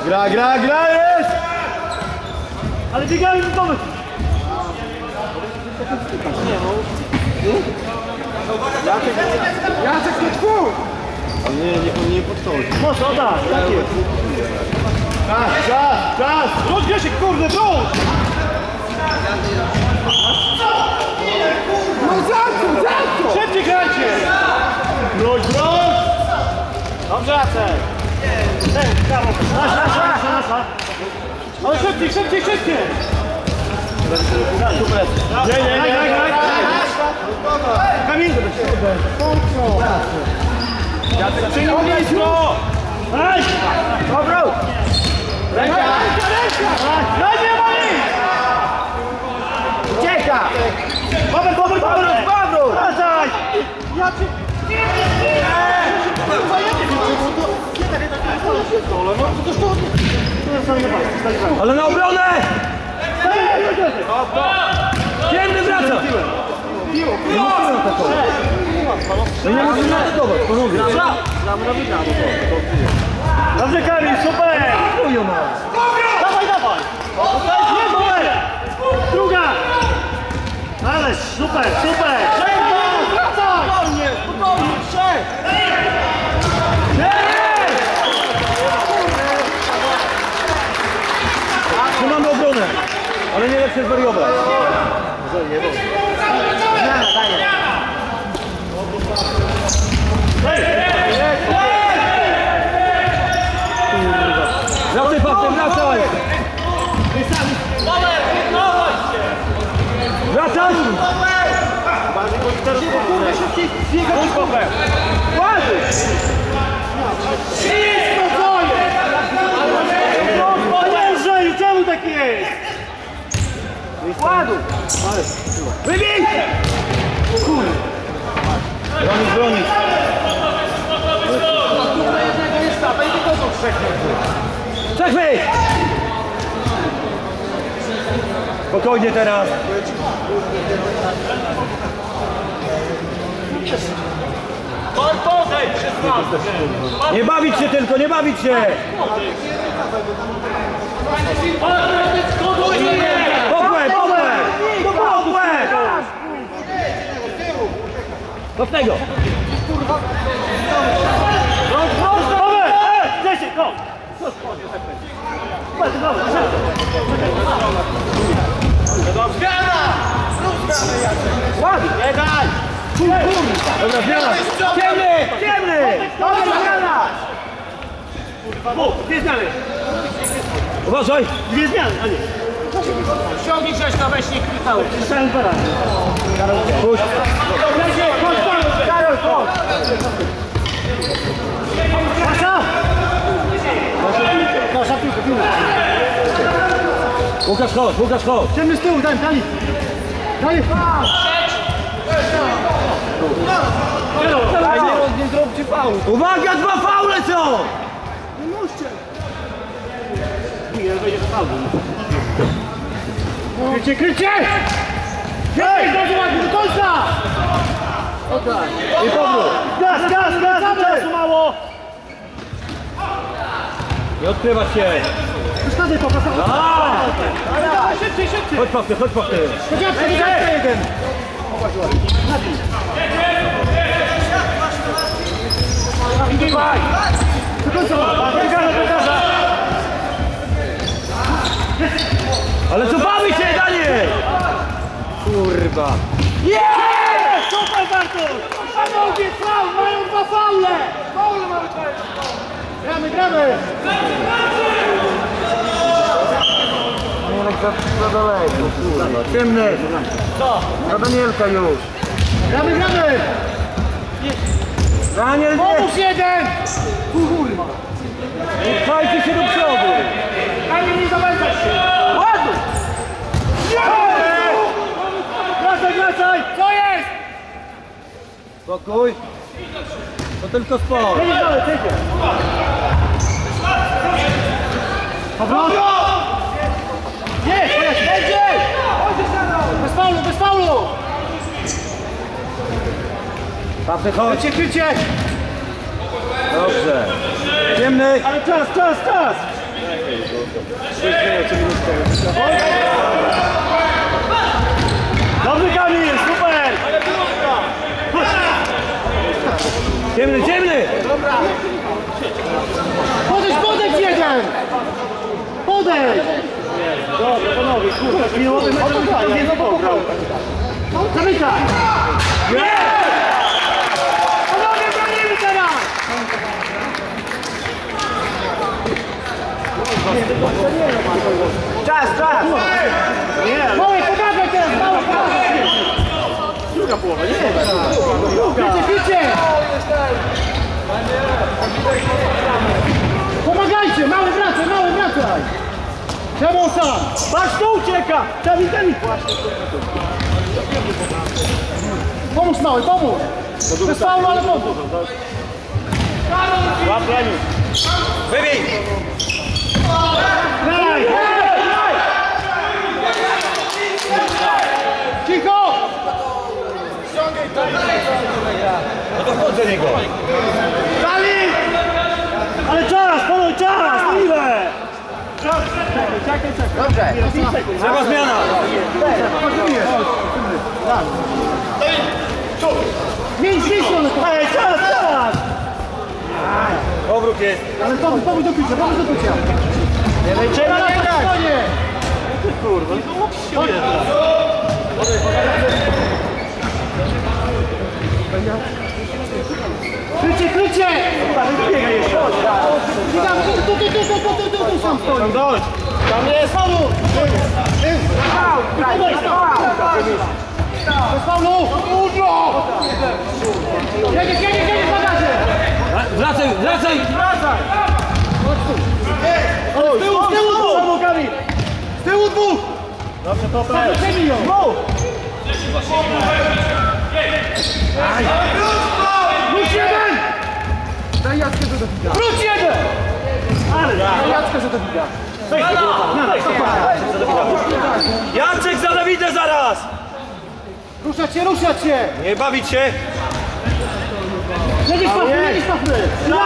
Gra jest! Ale biegamy do domu! Jacek to twój! Ale nie podchodzi. Mocno, tak, tak jest. Czas! Wróć Grzesiek, kurde, wróć! No za co? Szybciej grajcie! Wróć! Dobrze, Jacek! Brawo! Nasza! Ale szybciej! Super! Nie! Kamil! Jacek, przyjmij blisko! Ej! Powrót! Ręka! No nie ma nic! Ucieka! Powrót! Wracaj! Jacek! Ale na obronę! Ciemny wraca! Nie musimy atakować, panowie. Dobrze, Kamil, super! Dawaj! Nie, numer! Druga! Ależ, super! Wracaj! Spokojnie! Trzymamy obronę, ale nie da się zwariować. Wracaj, Paweł, wracaj! Wracaj! Andrzeju, czemu tak jest? Ładuj! Wybij! Bronić! Trzech wyjść! Spokojnie teraz! Nie bawić się tylko, nie bawić się! Podłe! Do tego! Grzesiek, go! Ładnie! Nie daj! Dobra, zmiana! Ciemny! Dobra, zmiana! Dwie zmiany! Uważaj! Dwie zmiany, a nie! Ściągnij Grześka, weź nie klikał. Zostałem dwa razy. Puść! Karol, chodź! Pasza! Pasza, piłkę. Łukasz, chodź! Ciemny z tyłu, daj! Nie zróbcie faulu! Uwaga, dwa faule są! Nie będzie to faul. Krycie! Hej! Bardzo ładnie, do końca! I powrót! Gaz! Czasu mało! Nie odkrywać się! Przeszkadzaj, pokazać! Szybciej! Chodź Paweł! Jeden! Do końca! Wygarza! Ale co bawi się, Daniel! Kurwa! Super, Bartosz! Panowie, faul! Mają dwa faule! Faule mamy dwa! Gramy! Za daleko, kurwa. Ciemny! Co? Na Danielka już! Gramy! Daniel, nie! Pomóż jeden! Kurwa! Pchajcie się do przodu! Daniel, nie zawędzaj się! Ładuj! Wracaj! Co jest? Spokój! To tylko sport! Nie dalej, typie! Powrót! Jest! Będzie! Bez faulu! Paweł, chodź! Krycie! Dobrze! Ciemny! Ale czas! Dobry Kamil, super! Ciemny, ciemny! Podejdź jeden! Podejdź! Dobra, panowie, kurwa, minułowy mecz nie zabrał. Zamykaj! Nie! Panowie, bronimy teraz! Czas! Nie, Mały, pokażę teraz! Mały, pokażę! druga połowa, nie? Bicie! Pomagajcie! Mały, wracaj! Czemu sam? Patrz, tu ucieka! Dawid! Pomóż mały, pomóż! Bez faulu, ale pomóż! Łap Leniu! Wybij! Graj! Cicho! No to wchodź do niego! Dali! Ale czas, panowie, czas! Ile? Czekaj. Dobrze! Trzeba zmiana! Zmień stronę! Ej, czas! Obrót jest! Ale pomóż do picia! Czekaj! Kurwa! Krycie! Biegaj jeszcze! Tu sam stoi! Dość! Tam jest faulu! Bez faulu! Jedzie, bagaże! Wracaj! Z tyłu! Kamil! Z tyłu dwóch! Dobrze, to pewnie! Zabezpieczmy ją! Wróć jeden! Daj Jackę, że dobiega! Wróć jeden! Daj Jackę, że dobiega! Jacek za Dawida zaraz! Ruszać się! Nie bawić się! Jedziesz Pafry!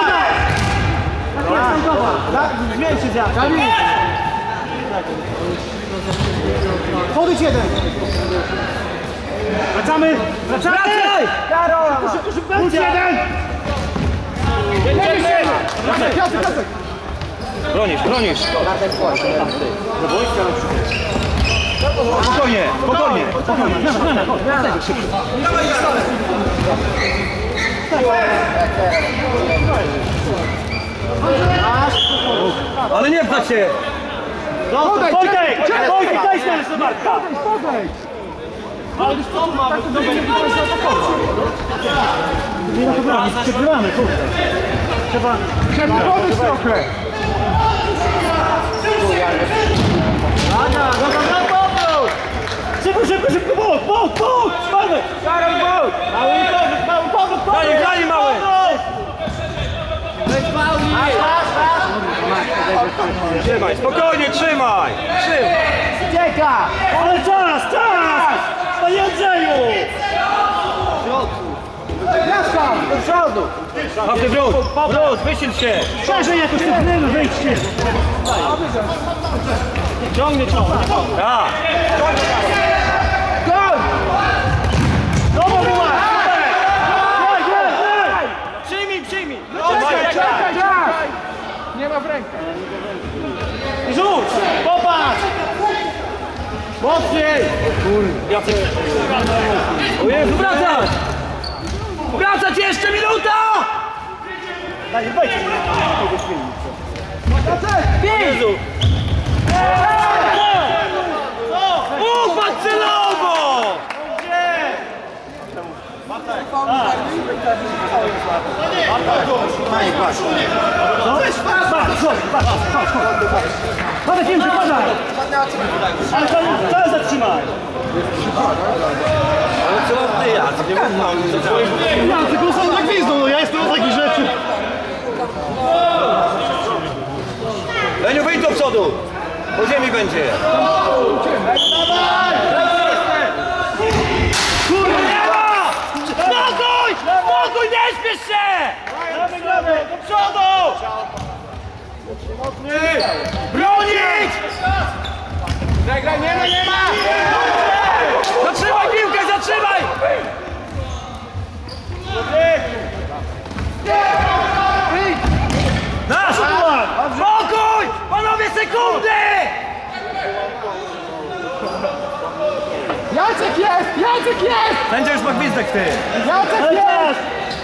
Zmień się za! Kamil! Podejdź jeden! Wracamy! Wróć jeden! Jedziesz jeden! Jacek! Bronisz! Spokojnie! Ale nie pchać się! Wojtek, daj się jeszcze Marka! Podejdź! Przegrywamy, kurde! Trzeba podejść trochę! Szybko, bok! Spadaj! Mały powrót! Daj, mały! Trzymaj, spokojnie, trzymaj! Ucieka! Ale czas! Panie Andrzeju! Jaska! Do przodu! Papy wrót, wysiedl się! Szerzej jakoś te pnywy, wyjdźcie! Ciągnie! Tak! Goń! Dobra, była! Graj! Przyjmij! Czekaj! Nie ma w rękach! Rzuć! Popatrz! Mocniej! Jacek! O Jezu, wracać! Wracać jeszcze minuta! Daj, wejdź! Jezu! Upadł celowo! Padaj, piłkę, padaj! Ale cały zatrzymaj! Ale co ty, Jacek, nie mów Ja tylko są tak gwizdą, no ja jestem o takich rzeczy! Leniu, wyjdź do przodu! Po ziemi będzie! Kurwa! Nie ma! Spokój! Nie śpiesz się! Do przodu! Bronić! Zagraj, nie ma, nie ma! Zatrzymaj piłkę, zatrzymaj! Nasz! Spokój! Panowie, sekundy! Jacek jest! Jacek jest! Sędzia już ma gwizdek, ty! Jacek jest!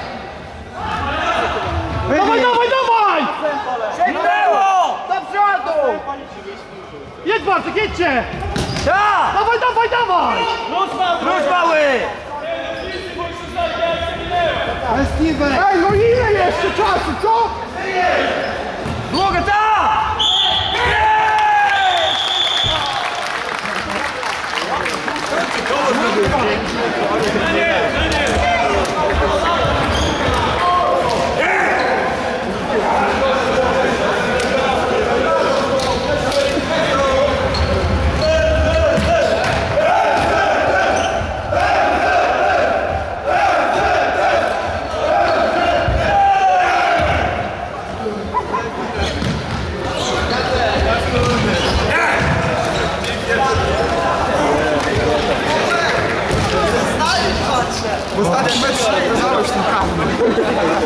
Dawaj, dawaj, dawaj! Było! Do przodu! Jedź Bartek, jedźcie! Tak! Dawaj, dawaj, dawaj! Wróć mały! Ej, no ile jeszcze czasu, co? Długo, tak! W ostatnim meczu okazałeś ten kamer.